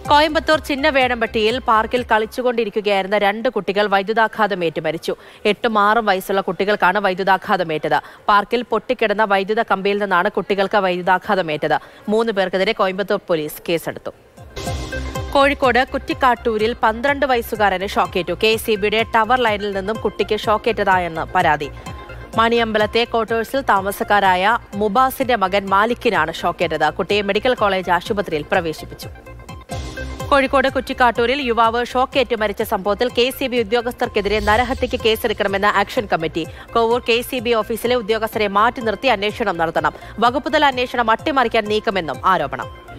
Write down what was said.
കോയമ്പത്തൂർ ചിന്നവേടംപട്ടിയിൽ പാർക്കിൽ കളിച്ചുകൊണ്ടിരിക്കുകയായിരുന്ന 2 കുട്ടികൾ വൈദ്യുതാഘാതമേറ്റ് മരിച്ചു. 8ഉം 6ഉം വയസ്സുള്ള കുട്ടികൾക്കാണ് വൈദ്യുതാഘാതമേറ്റത്. പാർക്കിൽ പൊട്ടിക്കിടന്ന വൈദ്യുത കമ്പിയിൽ നിന്നാണ് കുട്ടികൾക്ക് വൈദ്യുതാഘാതമേറ്റത്. 3 പേർക്കെതിരെ കോയമ്പത്തൂർ പോലീസ് കേസെടുത്തു. കോഴിക്കോട് കുറ്റിക്കാട്ടൂരിൽ 12 വയസ്സുകാരന് ഷോക്കേറ്റു. KCBയുടെ ടവർ ലൈനിൽ നിന്നും കുട്ടിക്ക് ഷോക്കേറ്റതായെന്ന് പരാതി. മണിയമ്പലത്തെ ക്വാർട്ടേഴ്സിൽ താമസക്കാരായ മുബാസിന്റെ മകൻ മാലിക്കിനാണ് ഷോക്കേറ്റത്. കുട്ടിയെ മെഡിക്കൽ കോളേജ് ആശുപത്രിയിൽ പ്രവേശിപ്പിച്ചു. കോഴിക്കോട് കുറ്റിക്കാട്ടൂരിൽ യുവാവ് ഷോക്കേറ്റ് മരിച്ച സംഭവത്തിൽ KCB ഉദ്യോഗസ്ഥർക്കെതിരെ നരഹത്യയ്ക്ക് കേസെടുക്കണമെന്ന ആക്ഷൻ കമ്മിറ്റി. കോവൂർ KCB ഓഫീസിലെ ഉദ്യോഗസ്ഥരെ മാറ്റി നിർത്തി അന്വേഷണം നടത്തണം. വകുപ്പുതല അന്വേഷണം അട്ടിമറിക്കാൻ നീക്കമെന്നും ആരോപണം.